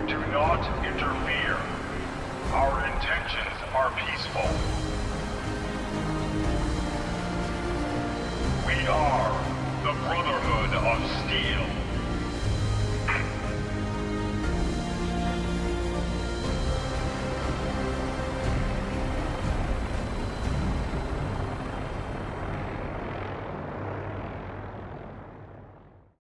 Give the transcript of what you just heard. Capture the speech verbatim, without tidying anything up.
Do not interfere. Our intentions are peaceful. We are the Brotherhood of Steel.